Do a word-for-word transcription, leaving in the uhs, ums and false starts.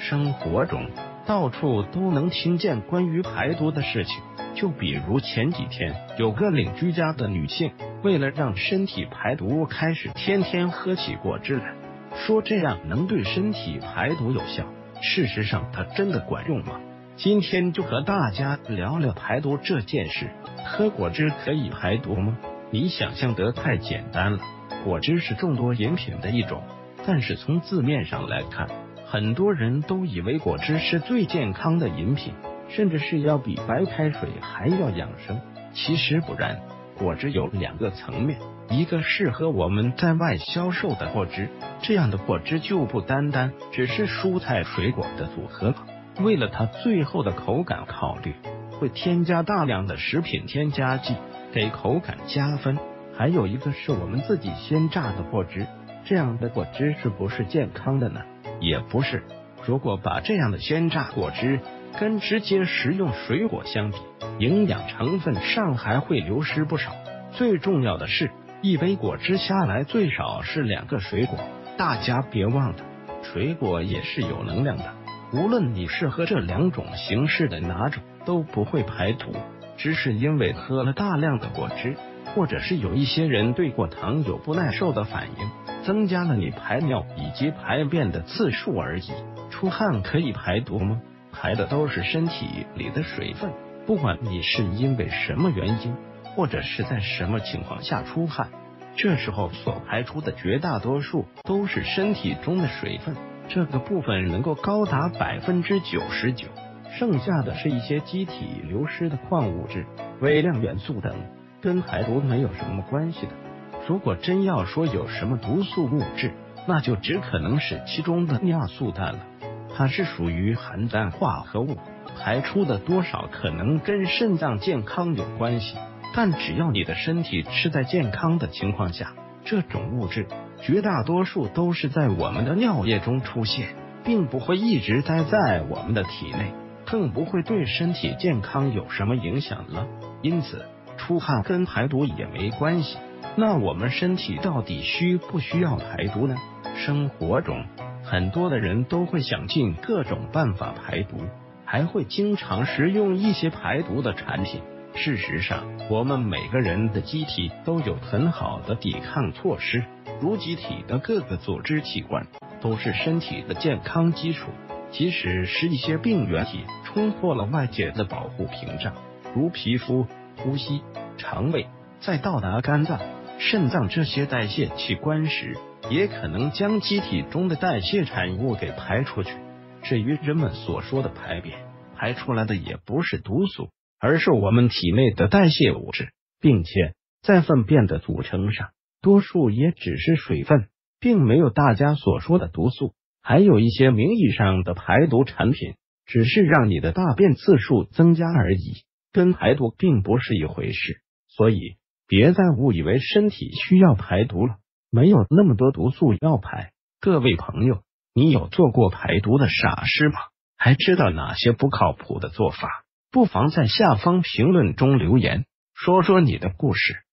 生活中到处都能听见关于排毒的事情，就比如前几天有个邻居家的女性，为了让身体排毒，开始天天喝起果汁来，说这样能对身体排毒有效。事实上，它真的管用吗？今天就和大家聊聊排毒这件事。喝果汁可以排毒吗？你想象得太简单了。果汁是众多饮品的一种，但是从字面上来看，很多人都以为果汁是最健康的饮品，甚至是要比白开水还要养生。其实不然，果汁有两个层面，一个适合我们在外销售的果汁，这样的果汁就不单单只是蔬菜水果的组合了，为了它最后的口感考虑，会添加大量的食品添加剂，给口感加分。还有一个是我们自己鲜榨的果汁，这样的果汁是不是健康的呢？也不是。如果把这样的鲜榨果汁跟直接食用水果相比，营养成分上还会流失不少。最重要的是，一杯果汁下来最少是两个水果，大家别忘了，水果也是有能量的。无论你是喝这两种形式的哪种，都不会排毒，只是因为喝了大量的果汁，或者是有一些人对果糖有不耐受的反应，增加了你排尿以及排便的次数而已。出汗可以排毒吗？排的都是身体里的水分，不管你是因为什么原因，或者是在什么情况下出汗，这时候所排出的绝大多数都是身体中的水分，这个部分能够高达百分之九十九，剩下的是一些机体流失的矿物质、微量元素等，跟排毒没有什么关系的。如果真要说有什么毒素物质，那就只可能是其中的尿素氮了，它是属于含氮化合物，排出的多少可能跟肾脏健康有关系，但只要你的身体是在健康的情况下，这种物质绝大多数都是在我们的尿液中出现，并不会一直待在我们的体内，更不会对身体健康有什么影响了。因此出汗跟排毒也没关系。那我们身体到底需不需要排毒呢？生活中很多的人都会想尽各种办法排毒，还会经常食用一些排毒的产品。事实上，我们每个人的机体都有很好的抵抗措施，如机体的各个组织器官都是身体的健康基础，即使是一些病原体冲破了外界的保护屏障，如皮肤、呼吸、肠胃，再到达肝脏、肾脏这些代谢器官时，也可能将机体中的代谢产物给排出去。至于人们所说的排便，排出来的也不是毒素，而是我们体内的代谢物质，并且在粪便的组成上，多数也只是水分，并没有大家所说的毒素。还有一些名义上的排毒产品，只是让你的大便次数增加而已，跟排毒并不是一回事。所以别再误以为身体需要排毒了，没有那么多毒素要排。各位朋友，你有做过排毒的傻事吗？还知道哪些不靠谱的做法？不妨在下方评论中留言，说说你的故事。